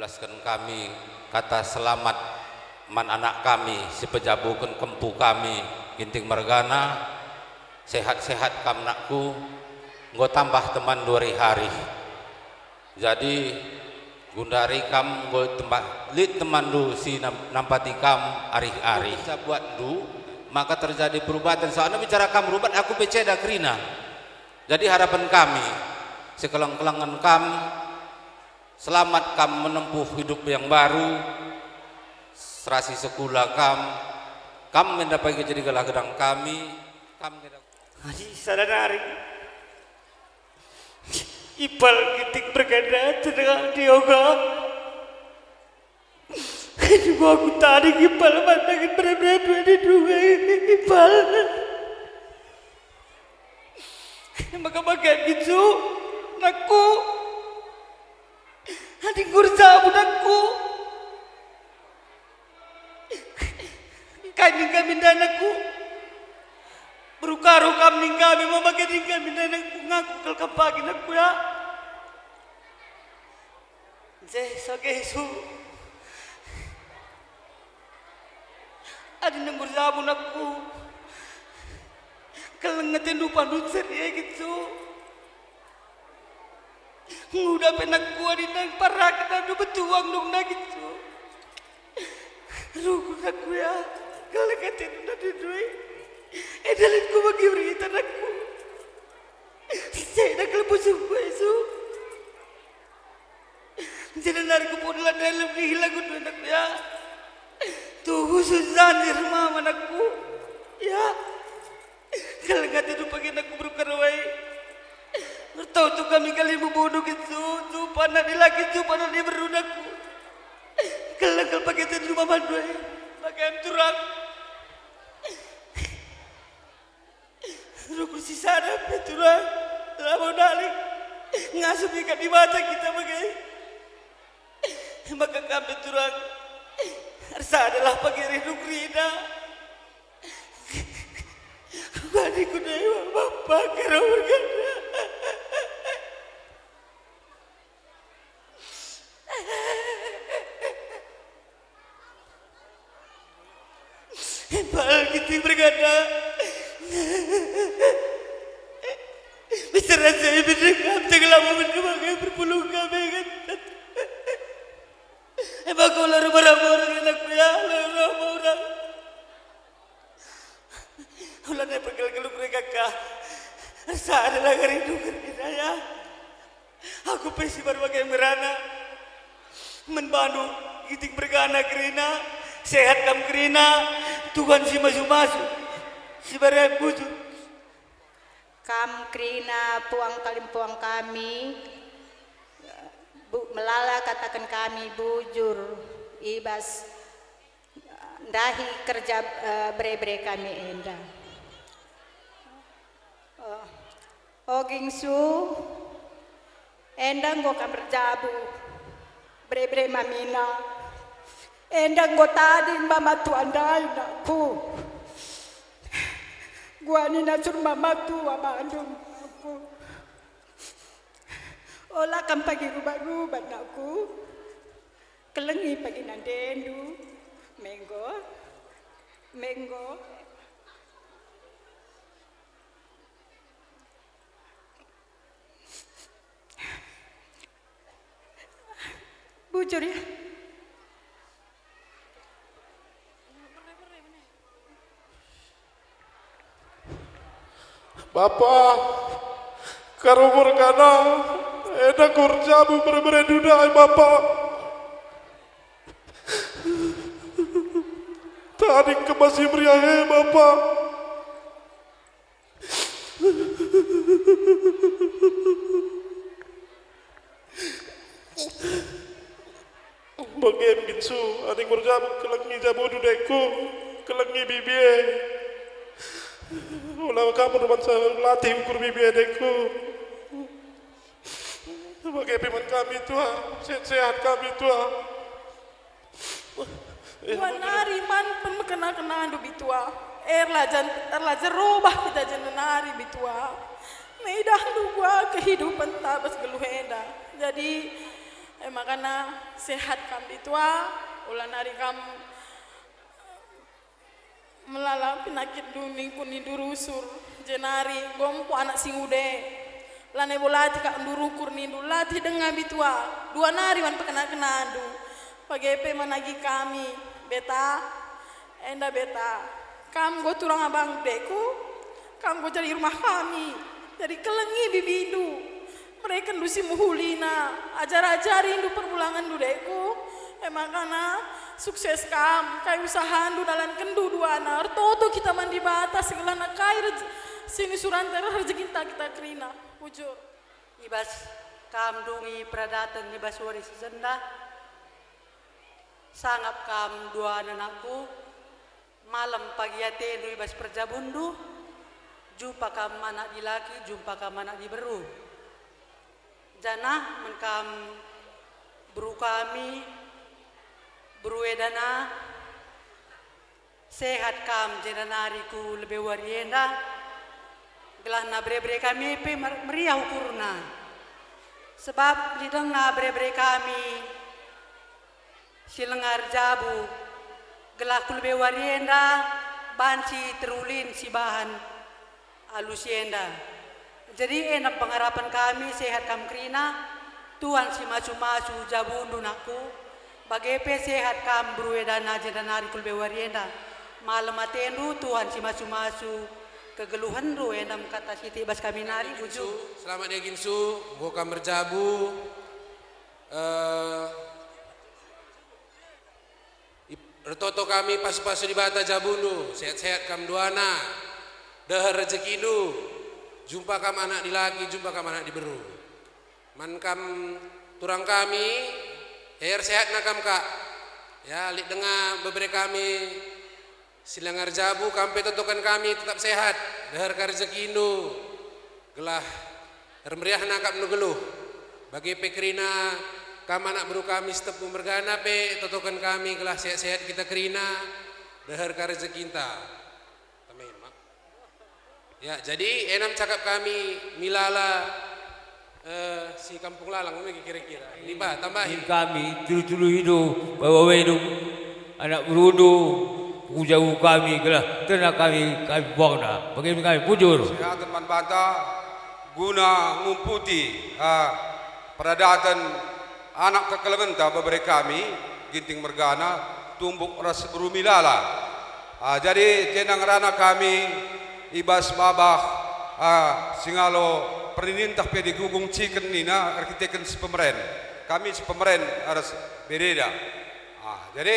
belaskan kami kata selamat man anak kami si pejabukan kempu kami ginting mergana sehat-sehat kamnakku nggo tambah teman 2 hari jadi gundari kam nggo tempat lit teman du si nampati kam ari-ari bisa buat du maka terjadi perubahan soalnya bicara kam berubat aku peceda krina jadi harapan kami sekelang-kelangan kam selamat kam menempuh hidup yang baru serasi sekolah kam mendapat jadi galah gedang kami Haji sadanari ipal gitik berganda sedang dioga kedua aku tarik ipal mandangin berat-berat di dua ipal maka-maka gitu nakku adik kursa budakku kanyang kami danaku berukaru kami memakai kami danaku ngaku kalkan pagi nakku ya saya sebagai Yesus adik nang kursa budakku kelengetin lupa dusir ya gitu ngudah penak gua di nang parak dan betuang dong na gitu rugu aku ya kalau katin udah didui dalit gua bagi berita aku saya nak lepas gua itu jadi nari kepodolan dalam hilang gua anak ya tuh khusus zanir mama anakku ya kalau katin udah pagi aku berkarawai tahu tu kami kali bodoh gitu, tu panah di lagi tu panah di berunakku. Kalau pakai tu rumah mandu, pakai turang. Ruku si sana turang, telah mau dalik ngasuh ikat di mata kita pakai. Maka kami turang, harus adalah pakai rindu rina. Badiku dewa bapak karo berganda. Ipal gitu berganda bisa rasanya berdekam lama mendemangai berpuluh kami kan kau lalu berapa orang anakku ya lalu orang ulangnya pergel-geluk mereka kah saat adalah rindu kerja ya aku pasti berbagai merana membantu giting bergana kerina sehat kam kerina Tuhan si masuk-masuk si barang bujur kam krina puang kami melala katakan kami bujur ibas dahi kerja bre-bre kami endah ogingsu endang go kam berjabu bre-bre mamina endang go tadi mama tu andai nakku gua ni nasur mama tu abandung aku ola kam pagi rubah nakku kelengi pagi nandendu menggo bujur ya Bapak, karumur kana, enak kurjabu berberdudai Bapak. Tadi kemasih meriah Bapak. Bagian bitsu, adik kurjabu kelengi jabu dudeku, kelengi bibie. Ulah kamu rumah latih ukur bibi adekku. Sebagai piman kami Tuhan, sehat kami Tuhan. Wanari man pun kenal-kenal do bitua. Erlajan robah kita jenenari bitua. Meidah lu gua kehidupan tabas geluhenda. Jadi makana sehat kam bitua ulan hari kam melala penyakit duning kuning durusur jenari gompo anak singude lane bolati kak durukur nindu latih dengar bitua dua nari wan pekena kenadu pagepe managi kami beta enda beta kam go turang abang deku kam go cari rumah kami dari kelengi bibindu mereka dusi muhulina ajar-ajari indu perbulangan dudeku makana sukses kam kai usahaan du dalam kendu dua anak toto kita mandi batas segala nak kai sini surantera rezeki kita kerina ujur ibas kam dungi pradatan ibas waris senda sangap kam dua anakku malam pagi ate du ibas perjabundu jumpa kam anak di laki jumpa kam anak di beru jana menkam beru kami beru edana sehat kam jenanariku lebih warienda gelah na bre-bre kami pe meriah ukurna sebab lidang na bre-bre kami silengar jabu gelah kulbe warienda banci terulin si bahan alusienda jadi enak pengharapan kami sehat kam krina Tuhan si macu-macu jabundu nakku bagepe sehat kam bruedana jedanari kulbe warienda malam atendu Tuhan si macu-macu kegeluhan ru enam kata siti bas kami nari buju selamat dia ginsu go kam berjabu retoto kami pas-pas di bata jabundu sehat-sehat kam duana dahar rezekidu jumpa kam anak di laki jumpa kam anak di beru man kam turang kami her sehat nakam kak ya lik dengar beberapa kami silangar jabu kampe totokan kami tetap sehat dahar ka rezekidu gelah hermeriah nakap nu geluh bagi pekrina kam anak beru kami setepu mergana pe totokan kami gelah sehat-sehat kita kerina dahar ka rezekinta ya jadi enam cakap kami milala si kampung lalang kira-kira ini pak tambahin kami tulu-tulu hidup bawa hidup anak berudu jauh kami gelah kena kami buang dah bagaimana kami pujur sehat teman banta guna ngumputi peradatan anak kekelementa beberapa kami ginting mergana tumbuk ras berumilala jadi jenang rana kami ibas babah singalo perintah pedi gugung chicken nina arkiteken sepemeren kami sepemeren harus bereda jadi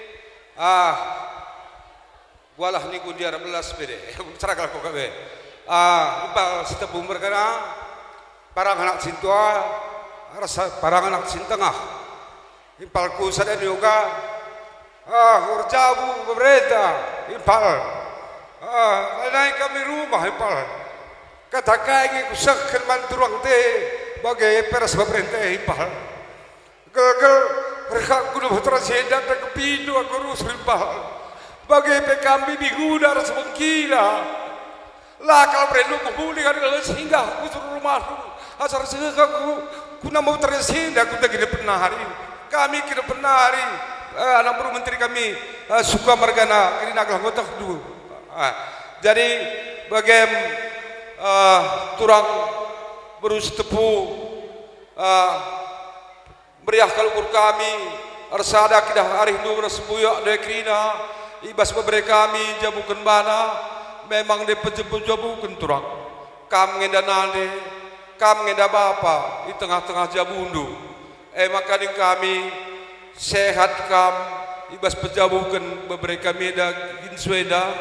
bualah ni kundiar belas pede cerakal kok kabe impal setepu mereka parang anak sintua rasa parang anak sintengah impalku sadar juga urjabu bebereda impal naik kami rumah impal katakan ini kusakkan manturang te bagai peras pemerintah impal gel mereka kudu berterasihat dan kepidu aku rusuh impal bagai pekambi di gudar sebengkila lah kalau perlu kumpuli kan sehingga aku suruh rumah asal sehingga kuna mau tersihinda aku tak kira pernah hari kami kira pernah hari anak buru menteri kami suka margana kini nak anggota dulu jadi bagaimana turang berus tepu meriah kalukur kami arsada kidah hari hindu bersebuyak dekrina ibas beberapa kami jabukan bana memang de jabukan turang kam ngendanane kam ngenda bapa di tengah-tengah jabundu maka kami sehat kam ibas pejabukan beberapa meda ginsweda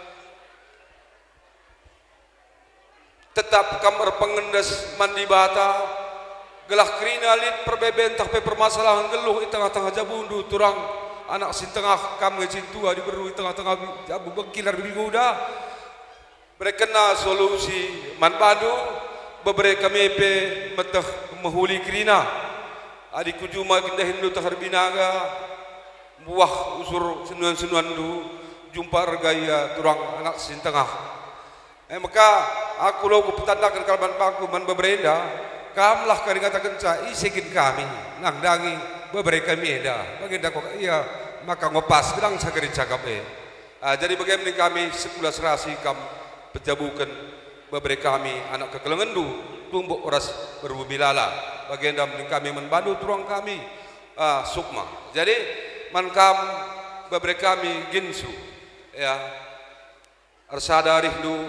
tetap kamar pengendas mandi bata gelah krinalit perbebentah pe permasalahan geluh di tengah-tengah jabundu turang anak sintengah kam ngecintua di beru di tengah-tengah jabu bekilar biguda mereka na solusi manpadu beberapa mepe metah mahuli krina adik kujuma kinda hindu tahar binaga buah usur senuan-senuan du jumpa regaya turang anak sintengah maka aku lo petandakan kalban bangku man beberenda kamlah kari kata kenca isikin kami nang dangi beberapa kami eda baginda kok iya maka ngopas bilang sagari cakap jadi bagaimana kami sekolah serasi kam pejabukan beberapa kami anak kekelengendu tumbuk oras berbubilala baginda kami membantu turang kami sukma jadi mankam beberapa kami ginsu ya arsada rihdu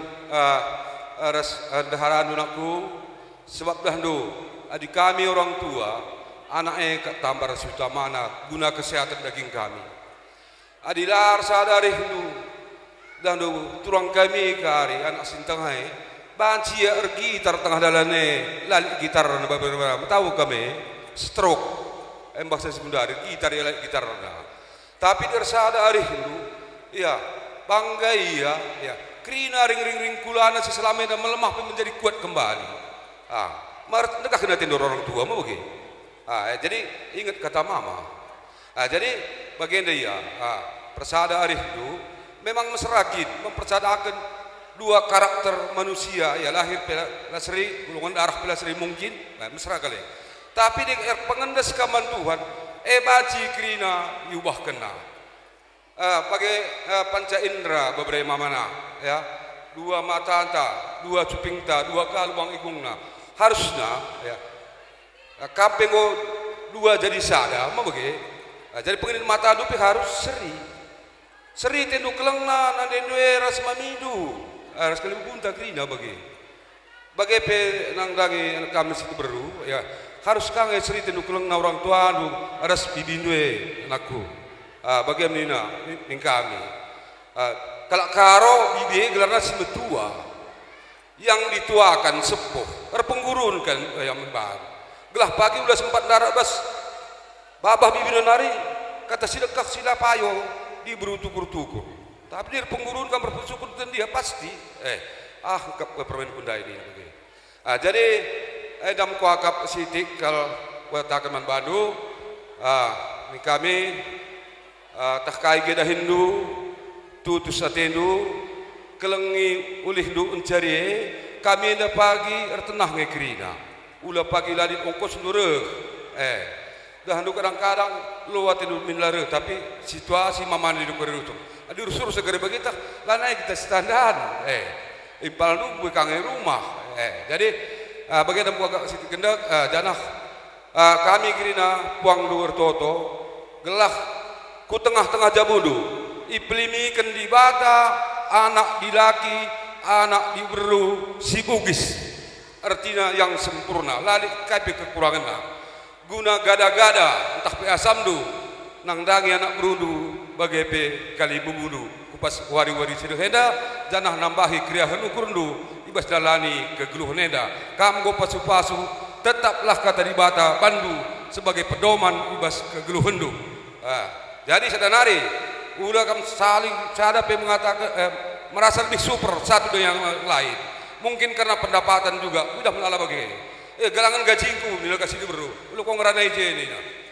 ras daharan aku sebab dahdu adik kami orang tua anaknya kat tambar sutamana guna kesehatan daging kami adilar sadari hindu dahdu turang kami kari anak sintangai banci ergi gitar tengah dalane lali gitar beberapa tahu kami stroke bahasa sekundari gitar ya gitar tapi dir sadari hindu ya bangga ya krina ring kulana seselama dan melemah menjadi kuat kembali mereka kena tindur orang tua mau begitu. Jadi ingat kata mama. Jadi bagian dia persada arif itu memang masyarakat mempersadakan dua karakter manusia ya lahir pelasri golongan darah pelasri mungkin mesra kali. Tapi di pengendas kaman Tuhan baji krina yubah kena. Pakai panca indera beberapa mana ya dua mata anta dua cuping ta dua kalbang igungna harusnya ya kampengo dua jadi sada mau begitu jadi pengen mata dupi harus seri tendu kelengna nandendu ras mamidu ras kelimpun takrina bagi pe nang dangi kami situ beru ya harus kange seri tendu kelengna orang tua anu ras bibindu anakku bagaimana ning kami kalau karo bibi gelarna si betua yang dituakan sepuh terpenggurun kan yang membang gelah pagi udah sempat darat bas babah bibir nari kata sidekak sila payo diburu tukur tapi dia penggurun kan bersyukur dan dia pasti ke permen kunda ini jadi dam kuakap sidik kalau watakan man Bandung ini kami tahkai geda Hindu tutus atendu kelengi ulih du uncari kami na pagi ertenah ngekrina ula pagi lari ongkos nureh dah handu kadang-kadang luat itu min lare tapi situasi maman di dukur adi rusur segera begitu lanai kita standar impal nu kangen rumah jadi bagian agak situ kendak janah kami krina puang luar toto gelah ku tengah-tengah jabudu iplimi kendi bata anak dilaki, anak diberu, si bugis artinya yang sempurna lali kape kekurangan guna gada-gada entah pe asamdu nang dangi anak berudu bagai pe kali bubulu kupas wari-wari sirhenda janah nambahi kriahan ukurundu ibas dalani kegeluh neda kam go pasu-pasu tetaplah kata di bata bandu sebagai pedoman ibas kegeluh hendu jadi sadanari udah kamu saling cara mengatakan merasa lebih super satu dengan yang lain mungkin karena pendapatan juga udah mengalah bagaimana galangan gajingku nilai kasih diburu lu kok ngerana aja ini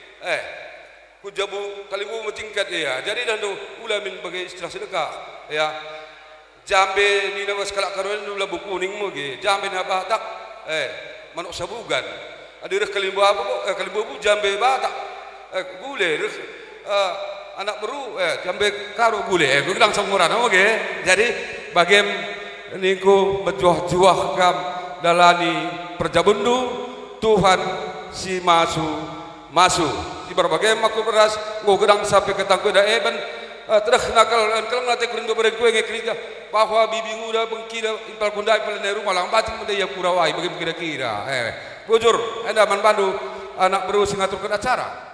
ku jabu kalimu metingkat ya jadi dan tu ulah min bagai istilah sedekah ya jambe ni nawas kalak karuan ulah buku kuning mo ge jambe na batak manuk sabugan adireh kalimbu apa kalimbu jambe batak gule anak beru jambe karo gule gue bilang semurah oke jadi bagem niku berjuah-juah kam dalani perjabundu Tuhan si masu di berbagai makhluk beras gue gedang sampai ke tangku da ben terus nakal kalau ngate kurindo bereng gue ngekriga bahwa bibi nguda bengkida impal kundai pelene rumah lang batin muda ya kurawai bagi kira-kira bujur anda man bandu anak beru sing ngaturkeun acara.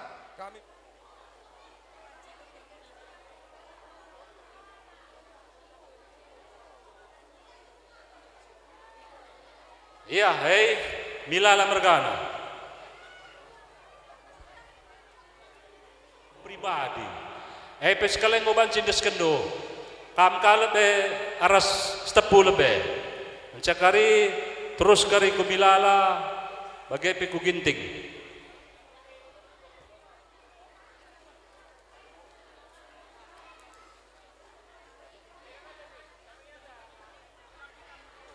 Iya, hei, milala mergana. Pribadi. Pes kalian ngoban cindes kendo. Kam kalet aras stepu lebe. Mencakari terus kari ku milala bagai peku ginting.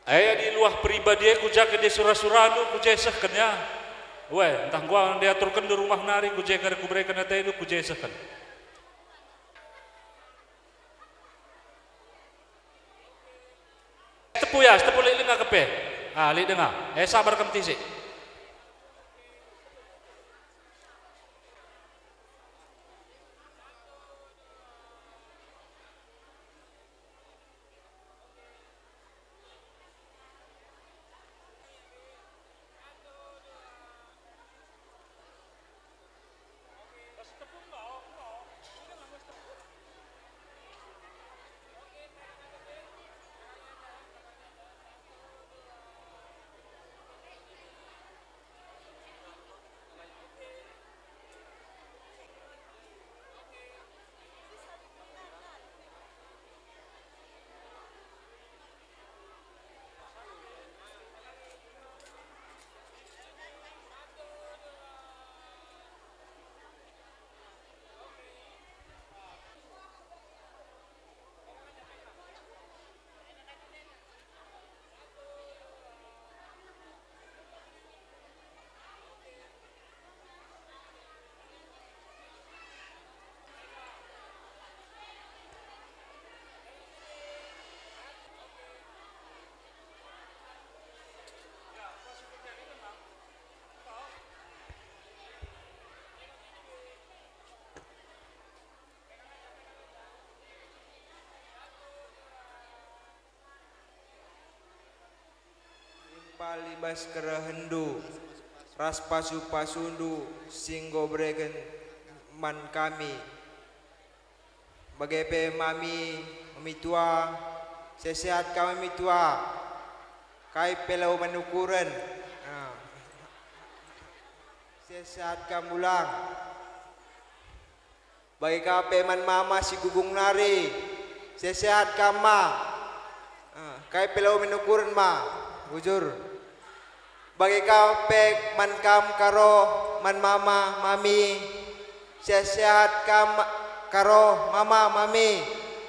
Ayah di luah pribadi ku jaga di surah-surah ku jesahkan ya. Weh, entah gua dia aturkan di rumah nari ku jaga ku berikan nata itu ku jesahkan. Tepu ya, tepu lili nggak kepe. Ah, lili dengar. Sabar kemti sih. Palibas kerahendu ras pasu pasundu singgo bregen man kami bagai mami tua sesehat kami tua kai pelau manukuran sesehat kamulang bagi kape man mama si gugung nari sesehat kama kai pelau manukuran ma bujur bagi kau pek man kam karo man mama mami sehat kam karo mama mami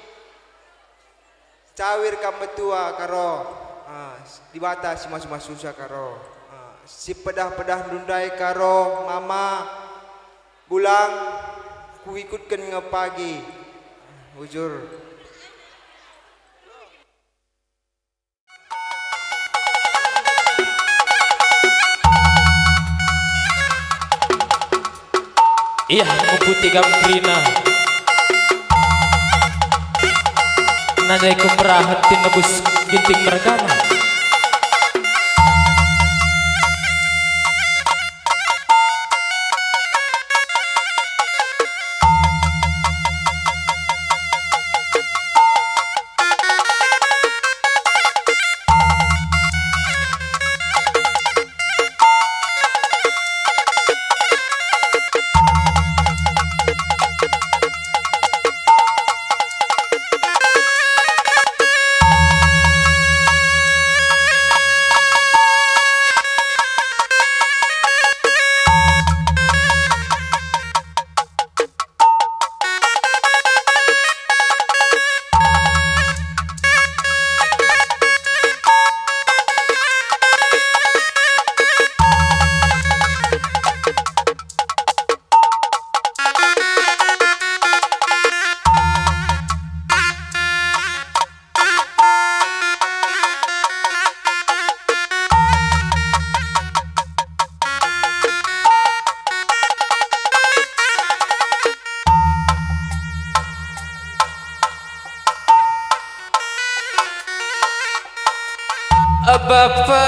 cawir kam betua karo dibata si mas susah karo si pedah dundai karo mama bulang ku ikutkan ngepagi bujur. Iya, memputi gamprina Nanai kumerahan tinebus ginting mergana Bapa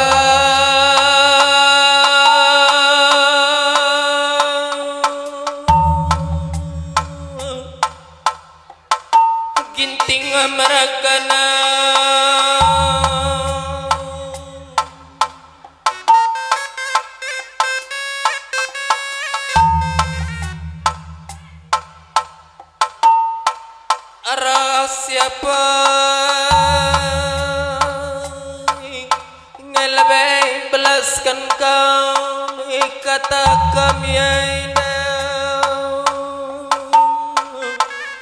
ginting meragana arah siapa belaskan kau kata kami aina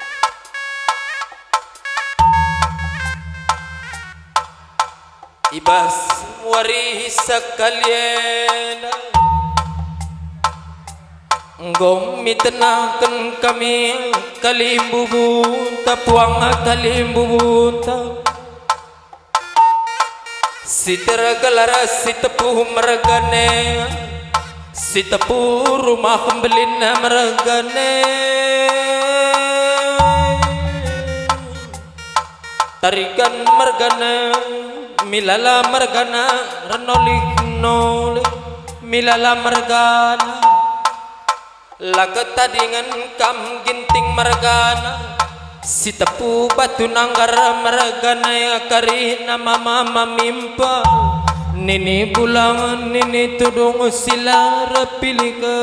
iba ibas wari sekalian Gomitnakan kami kalimbubun tapuang kalimbubun Sitera galara sitapu meragane Sitapu rumah kembelina meragane Tarikan mergana milala mergana renolik nolik milala mergana Lagat tadingan kam ginting mergana Sitapu batu nanggar mergana ya karina mama mamimpa Nini bulangan nini tudung sila rapilika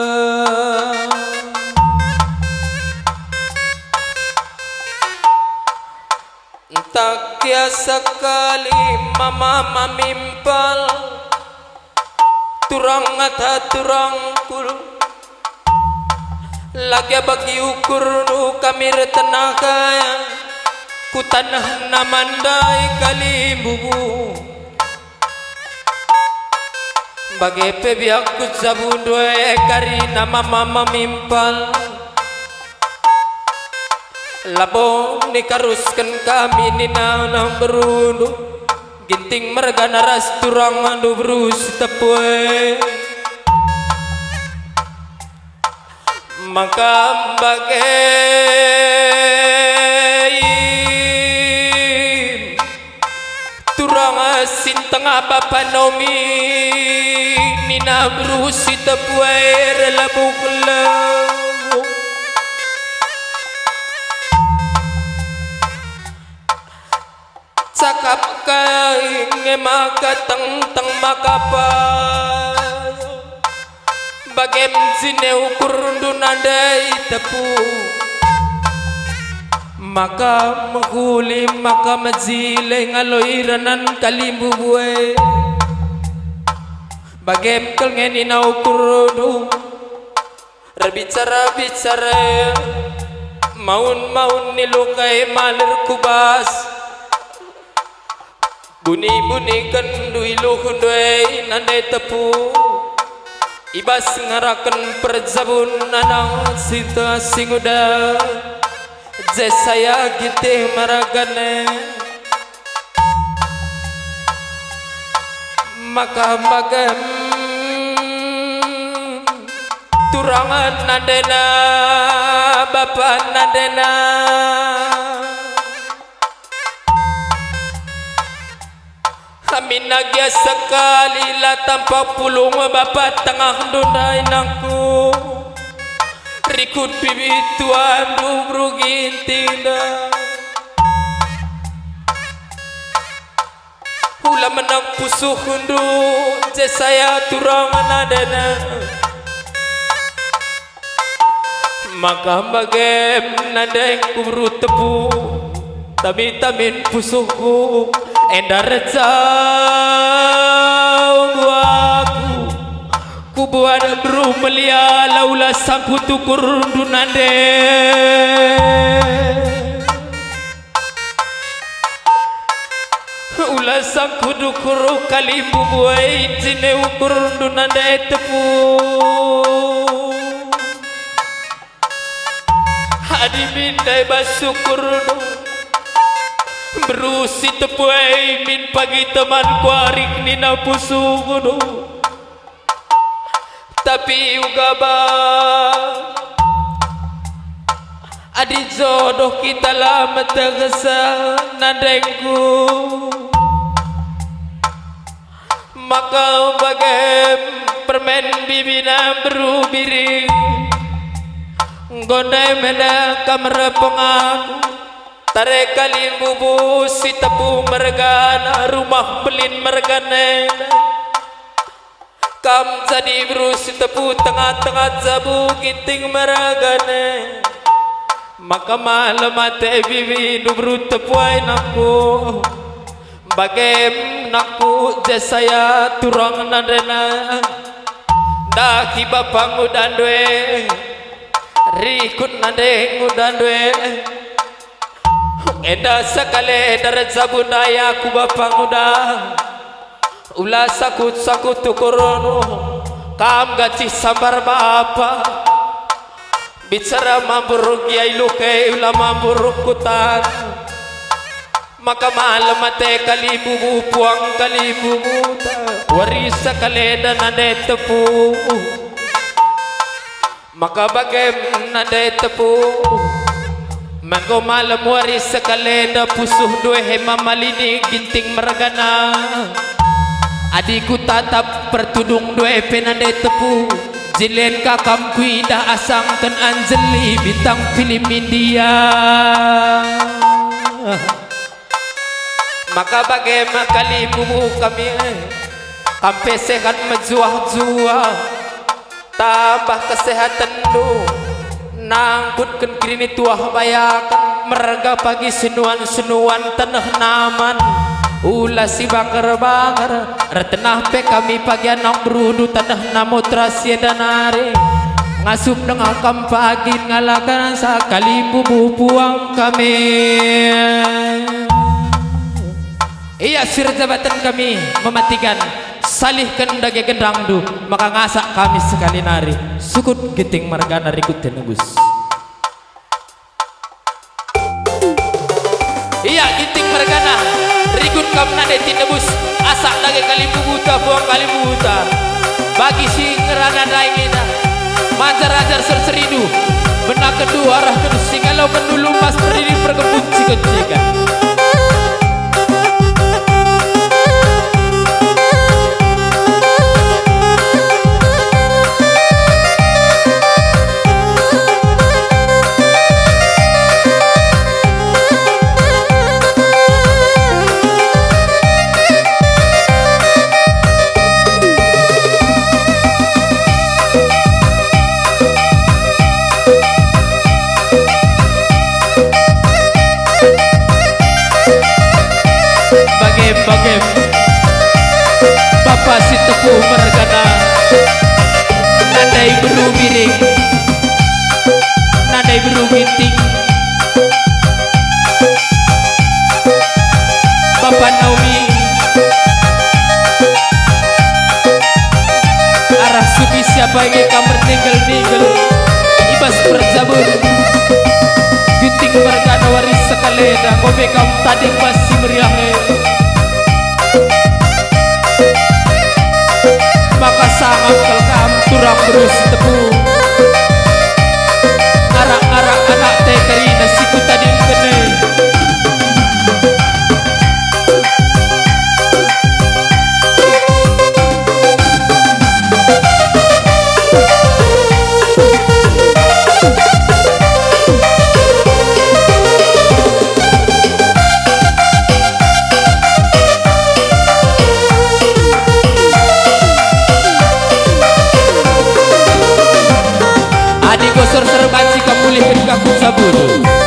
Tak biasa kali mama mamimpal Turang ngata turang kul Lagi bagi ukur nu kami retenaga Ku tanah namandai kali bubu Bagi pebiak ku zabundwe karina mama mamimpal Labong nikaruskan kami nina nang berundu Ginting mergana ras turang andu berus tepue Maka bagai Turang asin tengah bapa nomi Nina berus tepue relabuk lau Cakap kai ngemaka teng makapa Bagem zine ukur dunandai tepu Maka menghuli maka mazile ngaloiranan kalimbu bue Bagem kelngeni na ukur du Rebicara Maun nilukai malir kubas Buni kendu iluh doi nandai tepu Ibas ngarakan perzabun nanang sita singuda Jesaya gite maragane Maka magam Turangan nandena Bapak nandena Amin nagya sekali lah tanpa pulung bapak tengah dundai nangku Rikut bibi tuan dubru gintinda Hula menang pusuh hundu Jesaya turangan adana Maka bagem nandeng kubru tepu Tamin pusuhku Endar jauh aku Kubuat beru melia laula sangku tukur dunande Ula sangku dukur kalimbu buai jine ukur dunande tepu Hadi bindai basukur Berusi tepuai min pagi teman kuarik nina pusugudu Tapi ugaba Adi jodoh kita lama tegesa nandengku Maka bagem permen bibina berubiri Gondai mena kamera pengaku Tare kalimbu bu sitapu mergana rumah belin mergana Kam jadi beru sitapu tengah-tengah zabu ginting mergana Maka malam ate bibi dubru tepuai naku Bagem naku jesaya turang nadena Daki bapang udan dwe Rikut nandeng udan dwe Eda sekali dari zabunaya ku bapang udah Ulah sakut tukurono kam gaci sambar bapa bicara mamburuk yai luke ulah mamburuk kutan maka malam mate kali bubu puang kali bubu warisa kaleda nade tepu maka bagem nade tepu maka malam warisa kaleda pusuh dua hema malini ginting mergana adikku tatap pertudung dua penande tepu jilen kakam kuida asang ten Anjeli bintang film India maka bagaimana kali bubu kami sampai sehat menjuah-juah tambah kesehatan du nangkutkan kini tuah bayakan merga pagi senuan-senuan tanah naman ulah si bakar-bakar retenah pe kami pagi anak berudu tanah namotra siedanare ngasup dengan kam pagi ngalakan sakali bubu puang kami iya sir jabatan kami mematikan salihkan dage gendang du maka ngasak kami sekali nari sukut giting margana rikut tenebus iya giting margana rikut kamna de tinebus asak dage kali bubuta buang kali bubuta bagi si ngerana daingina manjar-ajar serseridu benak kedua arah kedua singalau pendulu mas berdiri perkebun cikan-cikan bagem Bapak si tepu mergana nadai beru miring nadai beru ginting Bapak Naomi arah suki siapa yang kamar ninggal ibas berzabun ginting mergana waris sekaleda kobe kam tadi masih meriahnya maka sangat kelkam turang terus tepu arak-arak anak tekeri nasiku tadi kene gosor serbanci kapulihkan kaku sabudu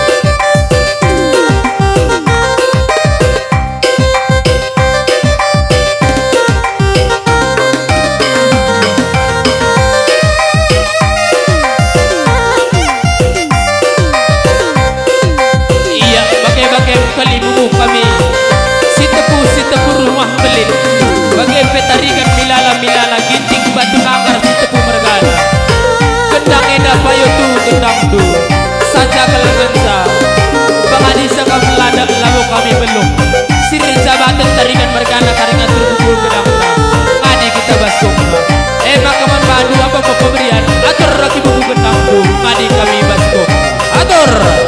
iya bagai-bagai kali bubu kami si tepu rumah belit bagai petarigan milala ginting batu langgar si tepu mergana gendang eda payo tu gendang tu saja kelengensa pengadisa kami ladak lalu kami belum siri jabatan taringan mergana karena terbukul gendang ngadi kita basuk makaman badu apa pemberian atur raki buku gendang tu ngadi kami basuk atur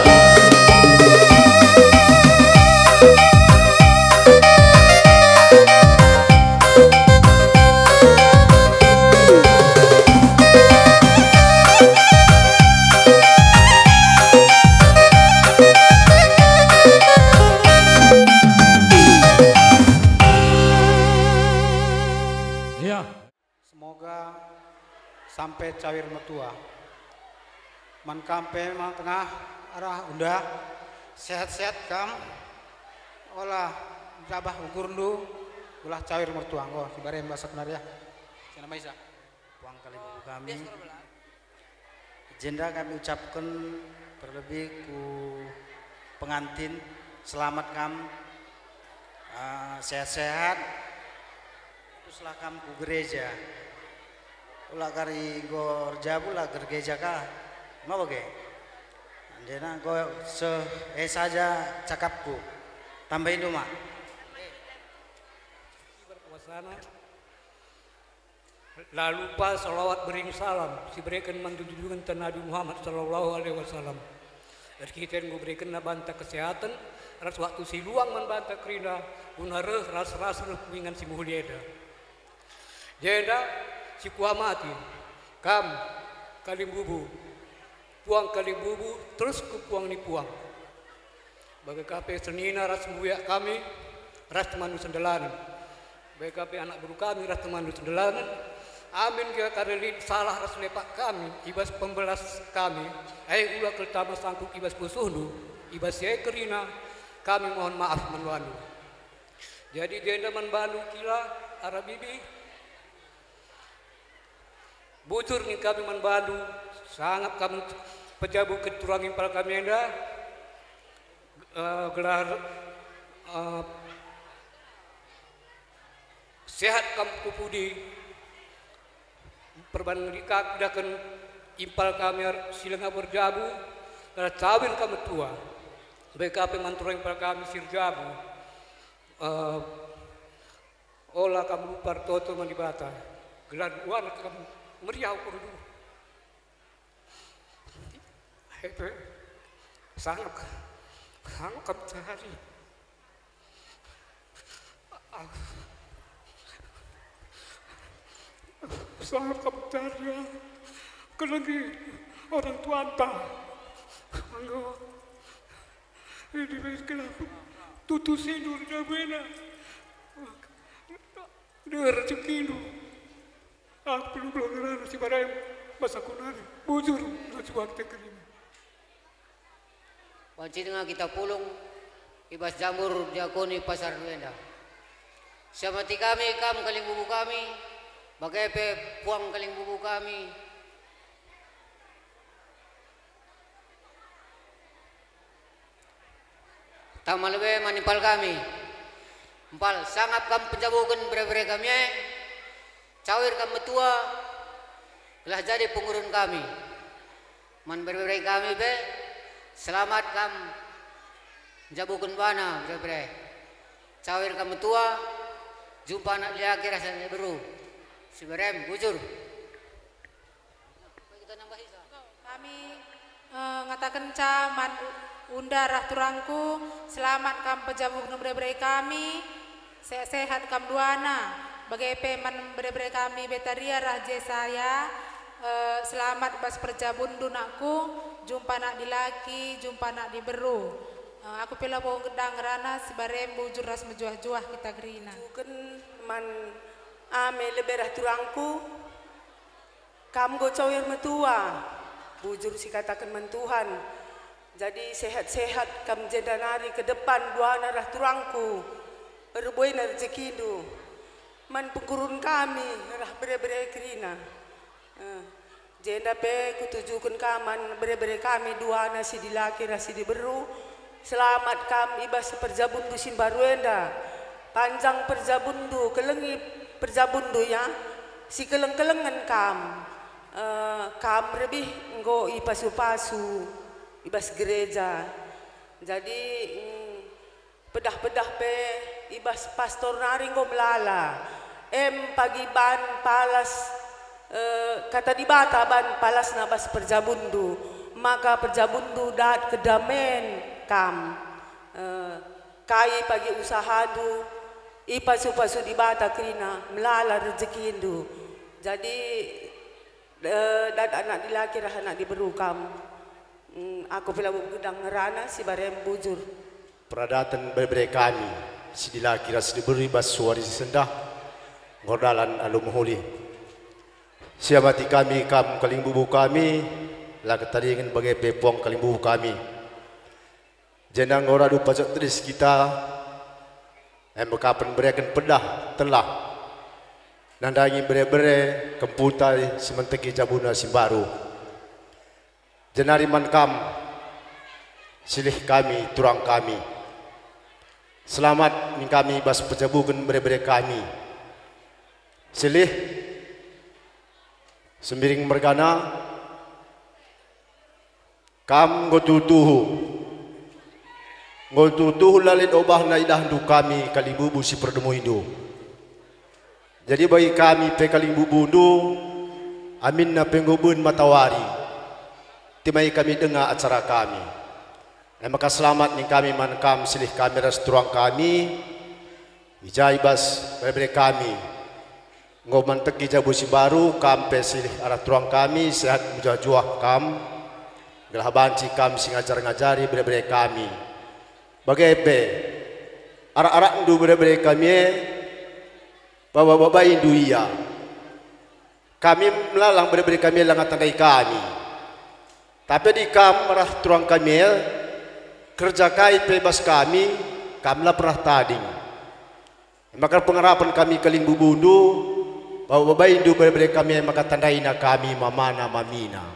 sampai cawir metua man kampe mang tengah arah unda sehat-sehat kam olah jabah ukur ndu ulah cawir mertua nggo sibare mbak sebenarnya sana maisa puang kali kami jenda kami ucapkan terlebih ku pengantin selamat kam sehat-sehat setelah kamu gereja. Ulah kari go jabu lah gereja ka. Mau ke? Jena go saja cakapku. Tambahin dulu mak. Berpuasana. Lalu pas salawat bering salam si berikan mantunjungan Nabi Muhammad sallallahu alaihi wasallam. Kita berikan banta kesehatan ras waktu si luang membanta kerina unare ras kuingan si muhlieda. Jenda si kuamati kam kalim bubu puang kalim bubu terus ke puang ni puang. Bagai kape senina ras muya kami ras temanu sendelanan. Bagai kape anak buru kami ras temanu sendelanan. Amin dia kareli salah ras lepak kami ibas pembelas kami ulah keltama sangkuk ibas busuhnu ibas saya kerina kami mohon maaf menwandu. Jadi jenda menbandu kila Arabibi bujur ni kami menbandu sangat kami pejabu keturang impal kami enda gelar sehat kamu kupudi perbandingkan dakan impal kami silenga berjabu kalau cawin kami tua BKP mantura impal kami sirjabu olah kamu partoto mandibata gelar wan kamu meriau kudu hepe sangat kamu cari sangat kamu cari kelagi orang tua entah enggak ini baiklah tutus hidur jabena dia rezeki lu aku belum ngerana si barang masa kunari bujur lu waktu kerja Panci dengan kita pulung ibas jamur diakoni pasar duenda siamati kami kam kaling bubu kami bagai pe puang kaling bubu kami tamalwe manipal kami empal sangat kam penjabukan bere-bere kami cawir kam tua telah jadi pengurun kami man bere-bere kami be selamat kam jabukan bana bere-bere cawir kam tua jumpa anak laki rasanya beru si berem bujur kami ngatakan caman unda rah turangku selamat kam pejabuk nombre-bre kami sehat kam duana bagai peman bre-bre kami betaria raje saya selamat pas perjabun dunakku jumpa nak dilaki jumpa nak diberu aku pila bau gedang rana sebarem bujur ras mejuah-juah kita gerina bukan man ame leberah turangku kam go cawir metua bujur si katakan mentuhan jadi sehat-sehat kam jendanari ke depan dua narah turangku berboy na rezekidu man pengurun kami rah bere-bere kerina jenda pe kutujukan kaman bere-bere kami dua nasi dilaki nasi diberu selamat kam ibas perjabundu simbaruenda panjang perjabundu kelengi perjabundu ya si keleng-kelengan kam lebih nggo ipasu-pasu ibas gereja jadi pedah-pedah pe ibas pastor nari nggo melala pagi ban palas kata dibata ban palas nabas perjabundu maka perjabundu dat kedamen kam kai pagi usahadu ipasu-pasu dibata krina melala rezeki indu jadi dan anak dilaki rah anak diberukam aku pila gedang ngerana si barem bujur peradatan berbere kami si dilaki rah si diberi bas suari sendah ngordalan alum huli siamati kami kam kaling bubu kami lah ketaringan bagai pepuang kaling bubu kami jenang ngoradu pajak tris kita bekapan berikan pedah telah nandangi bere-bere kemputai sementeki jabuna simbaru jenari mankam silih kami turang kami selamat ning kami bas pejabukan bere-bere kami silih sembiring mergana kam ngotutuhu lalit obah na idahandu kami kalimbubu si perdemu Hindu. Jadi bagi kami pe kalimbubu Hindu amin na penggubun matawari timai kami dengar acara kami. Dan maka selamat ning kami mankam silih kami restoran kami ijaibas berbeda kami ngoman tegi jabusi baru kam pe silih arah tuang kami sehat mujah-juah kam gelah banci kam sing ngajar-ngajari berbeda kami bagai pe arak-arak ndu berbeda kami bawa-bawa Hindu iya kami melalang berbeda kami langat tanggai kami tapi di kam arah tuang kami kerja kai bebas kami kamlah pernah tading maka pengharapan kami keling bubundu bahwa babai Hindu berbeda kami maka tandaina kami mamana mamina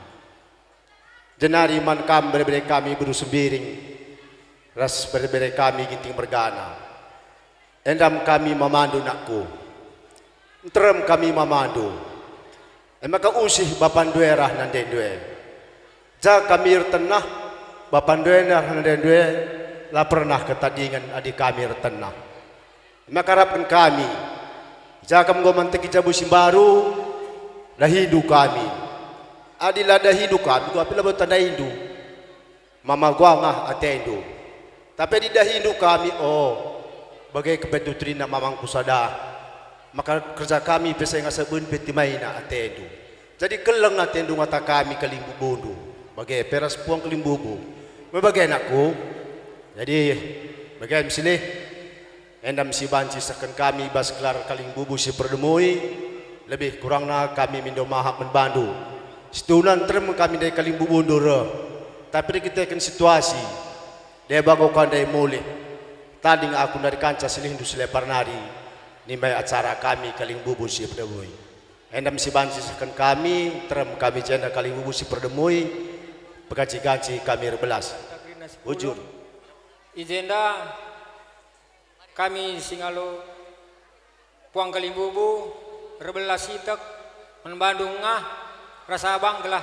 jenari man kam berbeda kami beru sembiring ras berbeda kami ginting mergana endam kami mamandu nakku terem kami mamandu maka usih bapan duerah nanden due ja kami tenah bapan duerah nanden due lah pernah ketadingan adik kami tenah maka harapkan kami jika mengoman teki jabu simbaru dah hidup kami adilah dah hidup kami tu apilah bertanda Hindu mama gua ngah atendu tapi di dah hidup kami oh bagai kebetutrina mamang kusada maka kerja kami pesai ngasabun petimaina atendu jadi keleng atendu ngata kami kelimbu bundu bagai peras puang kelimbubu bagai anakku jadi bagai misalnya endam si banci sekan kami bas kelar kaling bubu si perdemui lebih kurangna kami mindo mahak menbandu setunan terem kami dari kaling bubu ndura tapi kita kan situasi dia bagokan dari mulih tading aku dari kanca silih Hindu selepar nari nimbai acara kami kaling bubu si perdemui endam si banci sekan kami terem kami jenda kaling bubu si perdemui pegaji-gaji kami rebelas wujud izenda kami singalo puang kalimbubu rebelas sitek menbandung ngah rasa abang gelah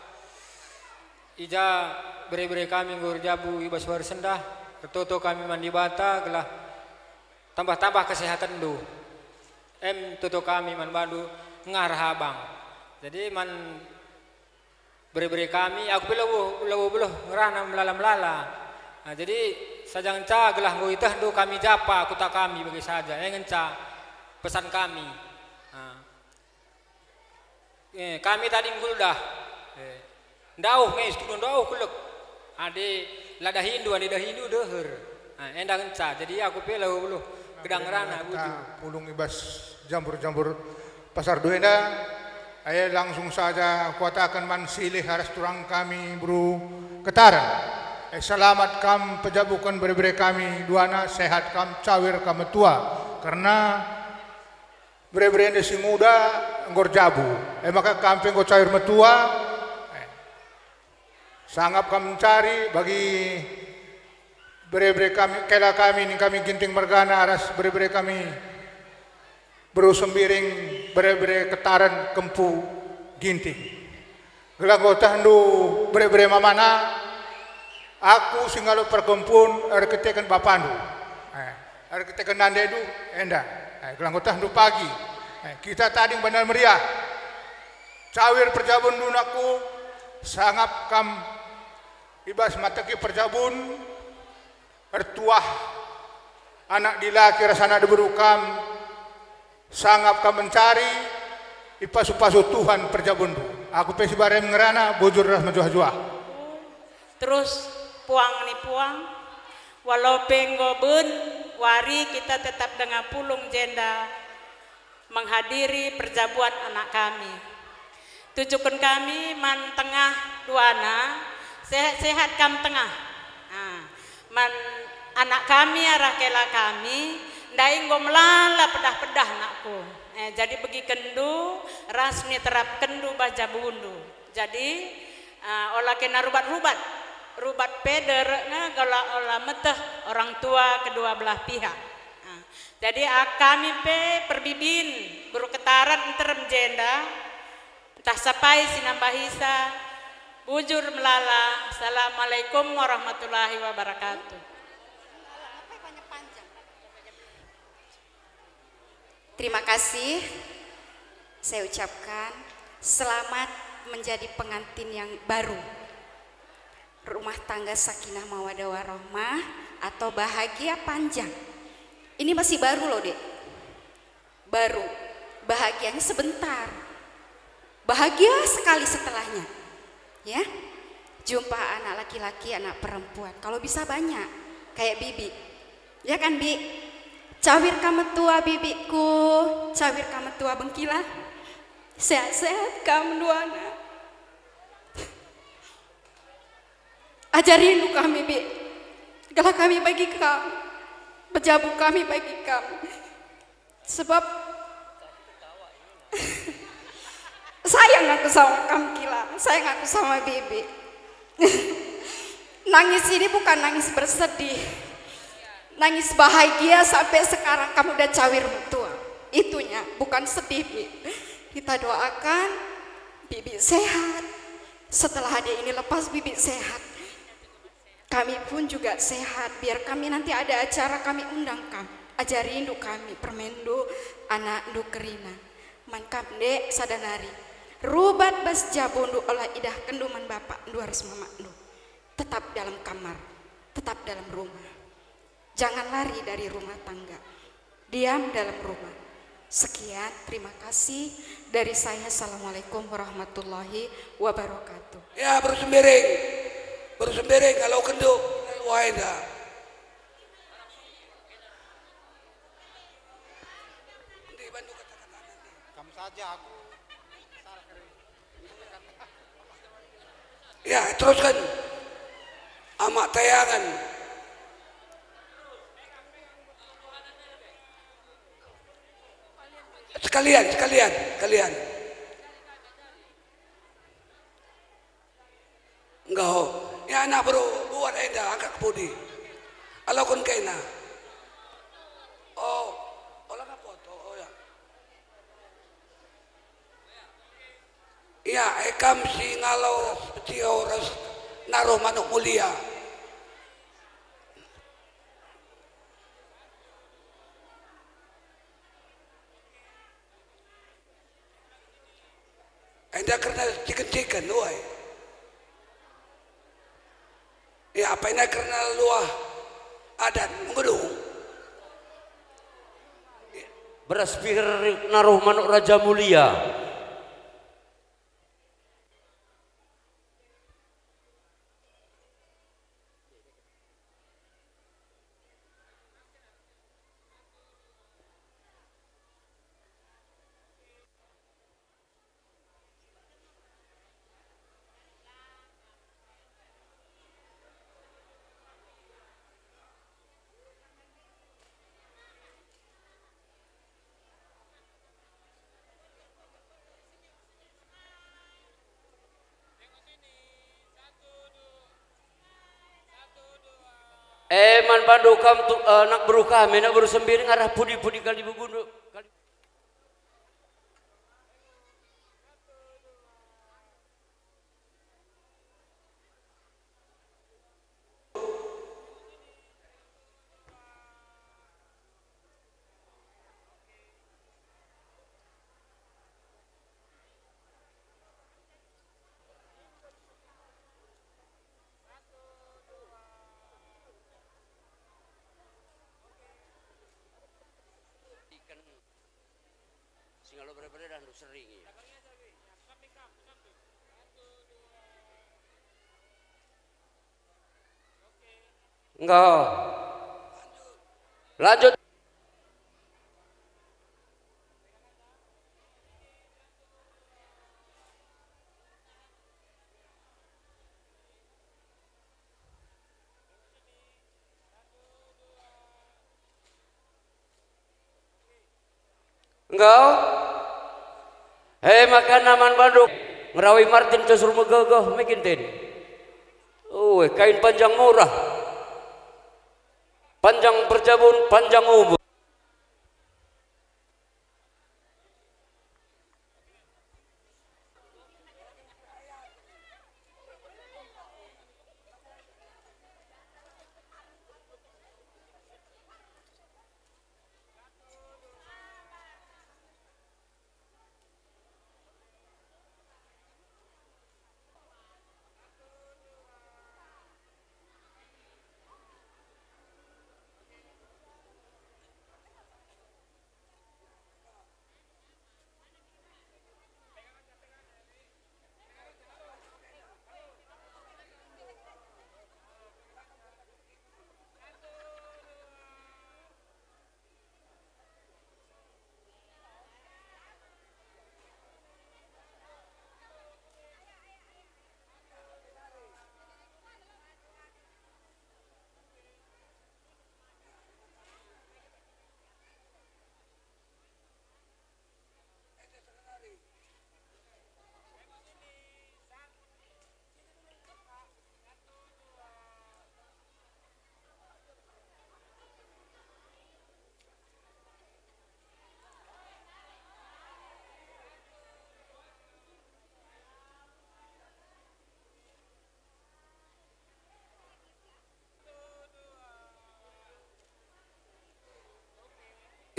ija bere-bere kami ngur jabu ibas war sendah toto kami mandi bata gelah tambah-tambah kesehatan du toto kami man bandu ngah rahabang jadi man bere-bere kami aku belau ngerana melala-melala nah, jadi sajang ca gelah ngoi teh do kami japa kuta kami bagi saja ngenca pesan kami kami tadi ngul dah ndauh ngeis tu ndauh kulek ade lada Hindu ade dah Hindu deher endang ngenca jadi aku pelau buluh gedang rana buju pulung ibas jambur-jambur pasar duenda ayo langsung saja kuatakan man silih haras turang kami bro ketaran selamat kam pejabukan berbere kami duana sehat kam cawir kam tua karena berbere ini si muda ngor jabu maka kamping ko cawir metua sangat kam cari bagi berbere kami kela kami ni kami ginting mergana aras berbere kami beru sembiring berbere ketaran kempu ginting gelang ko tahndu berbere mamana aku singalo perkumpun arketekan bapandu arketekan nandedu enda gelang kotah ndu pagi kita tadi benar meriah cawir perjabun dunaku sangap kam ibas mataki perjabun ertuah anak dilaki rasana deberukam sangap kam mencari ipasu-pasu Tuhan perjabun du aku pesi bareng ngerana bujur ras menjuah-juah terus puang ni puang walau penggobun wari kita tetap dengan pulung jenda menghadiri perjabuan anak kami tujukan kami man tengah duana sehat-sehat kam tengah man anak kami arah kela kami ndai ngomlala pedah-pedah nakku jadi bagi kendu rasmi terap kendu baja bundu jadi olah kena rubat-rubat rubat peder nah kalau olah meteh orang tua kedua belah pihak Jadi kami perbibin berketaran enterem jenda entah sapai sinambahisa bujur melala. Assalamualaikum warahmatullahi wabarakatuh. Terima kasih saya ucapkan selamat menjadi pengantin yang baru rumah tangga sakinah mawaddah warahmah atau bahagia panjang. Ini masih baru loh dek, baru, bahagianya sebentar, bahagia sekali setelahnya, ya. Jumpa anak laki-laki, anak perempuan, kalau bisa banyak, kayak bibi, ya kan bi? Cawir kamu tua bibiku, cawir kamu tua bengkila, sehat-sehat kamu dua anak. Ajarin kami bi, kalau kami bagi kamu. Pejabu kami bagi kamu, sebab sayang aku sama kamu Kila, sayang aku sama Bibi. Nangis ini bukan nangis bersedih, nangis bahagia sampai sekarang kamu udah cawir mertua. Itunya bukan sedih Bi. Kita doakan Bibi sehat. Setelah adik ini lepas Bibi sehat. Kami pun juga sehat, biar kami nanti ada acara kami undang kamu. Ajari induk kami, permendo anak induk kerina. Mangkap dek sadanari. Rubat bas jabundu olah idah kenduman bapak ndu harus mamaknu. Tetap dalam kamar, tetap dalam rumah. Jangan lari dari rumah tangga. Diam dalam rumah. Sekian, terima kasih dari saya. Assalamualaikum warahmatullahi wabarakatuh. Ya baru sembering kalau kenduk waeda. Kamu saja aku. Ya teruskan amak tayangan. Sekalian. Enggak. Ya anak bro, buat enda angkat kepudi. Kalau kon kena. Oh, olah foto. Oh ya. Ya, ekam si ngalau seperti orang naruh manuk mulia. Enda karena ciken-ciken, woi. Ya apa ini karena luah adat menggedung. Beras pir naruh manuk raja mulia. Man bandu kam tu nak beru kami nak beru sembiring arah pudi-pudi kali begundu. Kalau berbeda dan sering. Enggak. Lanjut. Enggak. Hei makan naman Bandung ngerawi Martin cosur megagah mekintin. Kain panjang murah, panjang perjabun, panjang umur.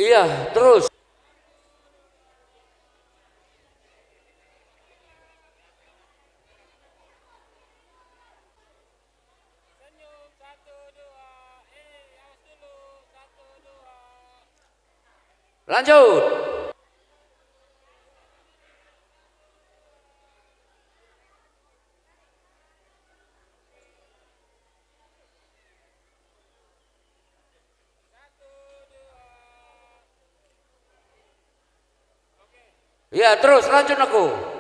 Iya, terus. Lanjut. Ya, terus lanjut aku.